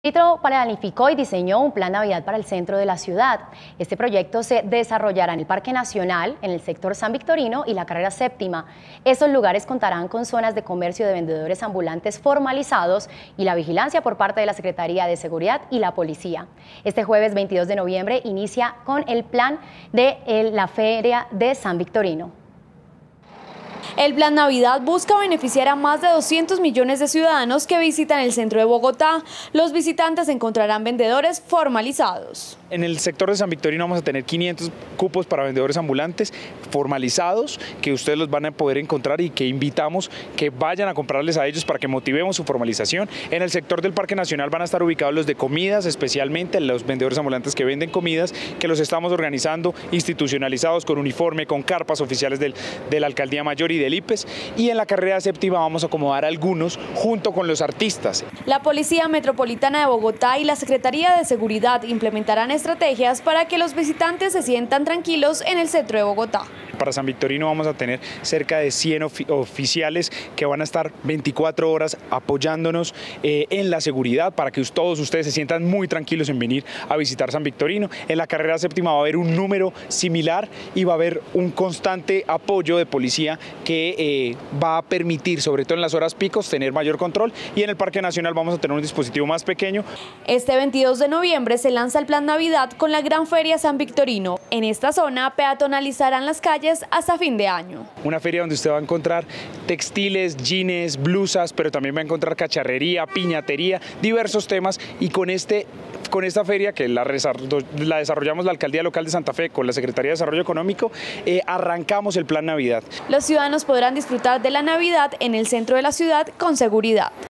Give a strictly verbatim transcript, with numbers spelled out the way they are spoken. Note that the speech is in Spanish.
El distrito planificó y diseñó un plan Navidad para el centro de la ciudad. Este proyecto se desarrollará en el Parque Nacional, en el sector San Victorino y la carrera séptima. Estos lugares contarán con zonas de comercio de vendedores ambulantes formalizados y la vigilancia por parte de la Secretaría de Seguridad y la Policía. Este jueves veintidós de noviembre inicia con el plan de la Feria de San Victorino. El Plan Navidad busca beneficiar a más de doscientos millones de ciudadanos que visitan el centro de Bogotá. Los visitantes encontrarán vendedores formalizados. En el sector de San Victorino vamos a tener quinientos cupos para vendedores ambulantes formalizados que ustedes los van a poder encontrar y que invitamos que vayan a comprarles a ellos para que motivemos su formalización. En el sector del Parque Nacional van a estar ubicados los de comidas, especialmente los vendedores ambulantes que venden comidas, que los estamos organizando institucionalizados con uniforme, con carpas oficiales del, de la Alcaldía Mayor y del I P E S, y en la carrera séptima vamos a acomodar algunos junto con los artistas. La Policía Metropolitana de Bogotá y la Secretaría de Seguridad implementarán estrategias para que los visitantes se sientan tranquilos en el centro de Bogotá. Para San Victorino vamos a tener cerca de cien ofi oficiales que van a estar veinticuatro horas apoyándonos eh, en la seguridad para que todos ustedes se sientan muy tranquilos en venir a visitar San Victorino. En la carrera séptima va a haber un número similar y va a haber un constante apoyo de policía que eh, va a permitir, sobre todo en las horas picos, tener mayor control, y en el Parque Nacional vamos a tener un dispositivo más pequeño. Este veintidós de noviembre se lanza el Plan Navidad con la Gran Feria San Victorino. En esta zona peatonalizarán las calles hasta fin de año. Una feria donde usted va a encontrar textiles, jeans, blusas, pero también va a encontrar cacharrería, piñatería, diversos temas, y con este con esta feria que la, la desarrollamos la Alcaldía Local de Santa Fe con la Secretaría de Desarrollo Económico, eh, arrancamos el Plan Navidad. Los ciudadanos podrán disfrutar de la Navidad en el centro de la ciudad con seguridad.